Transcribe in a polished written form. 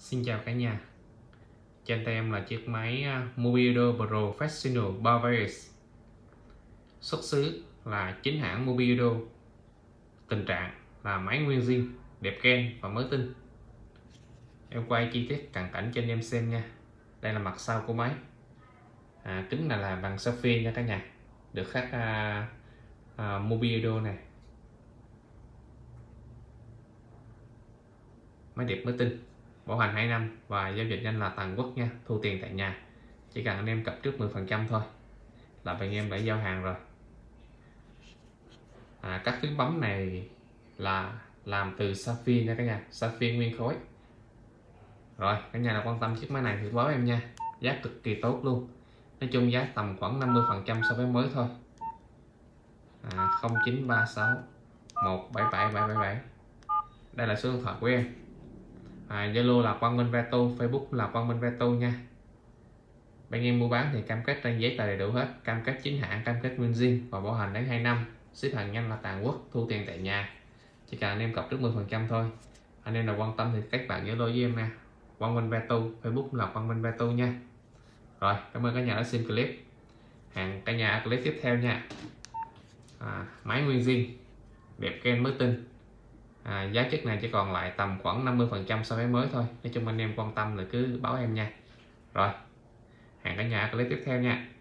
Xin chào cả nhà. Trên tay em là chiếc máy Mobido Professional Bavaris. Xuất xứ là chính hãng Mobido. Tình trạng là máy nguyên zin, đẹp ken và mới tinh. Em quay chi tiết cận cảnh cho anh em xem nha. Đây là mặt sau của máy. Kính này là bằng sapphire nha cả nhà, được khắc Mobido này. Máy đẹp mới tinh, bảo hành 2 năm và giao dịch nhanh là toàn quốc nha, thu tiền tại nhà. Chỉ cần anh em cọc trước 10% thôi là bạn em đã giao hàng rồi. Các phím bấm này là làm từ sapphire nha cả nhà, sapphire nguyên khối. Rồi cả nhà nào quan tâm chiếc máy này thì báo em nha, giá cực kỳ tốt luôn. Nói chung giá tầm khoảng 50% so với mới thôi. 0936 177 777. Đây là số điện thoại của em. Zalo là Quang Minh Veto, Facebook là Quang Minh Veto nha. Bên em mua bán thì cam kết trên giấy tờ đầy đủ hết, cam kết chính hãng, cam kết nguyên zin và bảo hành đến 2 năm, ship hàng nhanh là toàn quốc, thu tiền tại nhà. Chỉ cần anh em cọc trước 10% thôi. Anh em nào quan tâm thì các bạn Zalo với em nè, Quang Minh Veto, Facebook là Quang Minh Veto nha. Rồi, cảm ơn cả nhà đã xem clip. Hẹn cả nhà ở clip tiếp theo nha. Máy nguyên zin, đẹp ken mới tinh. Giá chiếc này chỉ còn lại tầm khoảng 50% so với mới thôi. Nói chung anh em quan tâm là cứ báo em nha. Rồi, hẹn cả nhà ở clip tiếp theo nha.